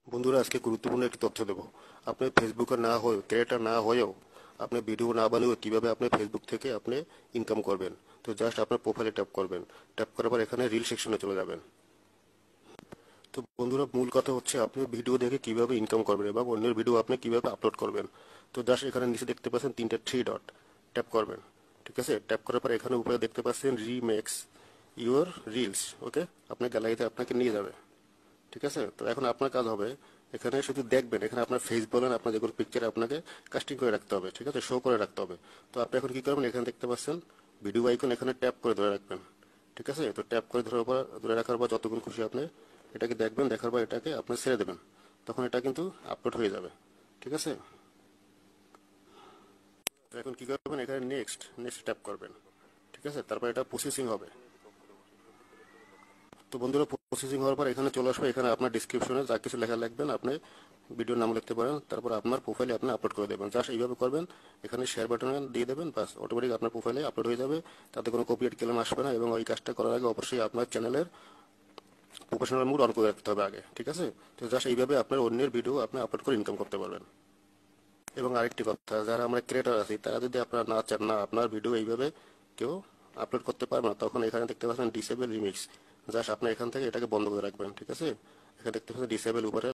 বন্ধুরা, আজকে গুরুত্বপূর্ণ একটি তথ্য দেব। আপনি ফেসবুকে না হয়ে, ক্রিয়েটর না হয়েও, আপনি ভিডিও না বানিয়েও কিভাবে আপনি ফেসবুক থেকে আপনি ইনকাম করবেন। তো জাস্ট আপনার প্রোফাইলে ট্যাপ করবেন। ট্যাপ করার পর এখানে রিল সেকশনে চলে যাবেন। তো বন্ধুরা, মূল কথা হচ্ছে আপনি ভিডিও দেখে কিভাবে ইনকাম করবেন এবং অন্যের ভিডিও আপনি কিভাবে আপলোড করবেন। তো জাস্ট এখানে নিচে দেখতে পাচ্ছেন তিনটে থ্রি ডট, ট্যাপ করবেন। ঠিক আছে, ট্যাপ করার পর এখানে উপরে দেখতে পাচ্ছেন রিমেক্স ইউর রিলস। ওকে, আপনার গ্যালারিতে আপনাকে নিয়ে যাবে। ঠিক আছে, তো এখন আপনার কাজ হবে এখানে শুধু দেখবেন। এখানে আপনার ফেস বলেন, আপনার যেগুলো পিকচার আপনাকে কাস্টিং করে রাখতে হবে। ঠিক আছে, শো করে রাখতে হবে। তো আপনি এখন কি করবেন, এখানে দেখতে পাচ্ছেন ভিডিও আইকন, এখানে ট্যাপ করে ধরে রাখবেন। ঠিক আছে, তো ট্যাপ করে ধরে রাখার পর যতক্ষণ খুশি আপনি এটাকে দেখবেন। দেখার পর এটাকে আপনি ছেড়ে দেবেন, তখন এটা কিন্তু আপলোড হয়ে যাবে। ঠিক আছে, তো এখন কি করবেন, এখানে নেক্সট নেক্সট ট্যাপ করবেন। ঠিক আছে, তারপর এটা প্রসেসিং হবে। তো বন্ধুরা, প্রসেসিং হওয়ার পর এখানে চলে আসবে। এখানে আপনার ডিসক্রিপশনে যা কিছু লেখা লিখবেন, আপনি ভিডিওর নাম লিখতে পারেন, তারপর আপনার প্রোফাইলে আপনি আপলোড করে দেবেন। জাস্ট এইভাবে করবেন। এখানে শেয়ার বাটনে দিয়ে দেবেন, বাস অটোমেটিক আপনার প্রোফাইলে আপলোড হয়ে যাবে। তাতে কোনো কপিরাইট ক্লেম আসবে না। এবং ওই কাজটা করার আগে অবশ্যই আপনার চ্যানেলের প্রফেশনাল মুড অন করে রাখতে হবে আগে। ঠিক আছে, তো জাস্ট এইভাবে আপনার অন্যের ভিডিও আপনি আপলোড করে ইনকাম করতে পারবেন। এবং আরেকটি কথা, যারা আমরা ক্রিয়েটর আছি তারা যদি আপনারা না চান না আপনার ভিডিও এইভাবে কেউ আপলোড করতে পারবে না, তখন এখানে দেখতে পাচ্ছেন ডিসেবল রিমিক্স। জাস্ট আপনি এখান থেকে এটাকে বন্ধ করে রাখবেন। ঠিক আছে, এখানে দেখতে পাচ্ছেন ডিসেবল উপরে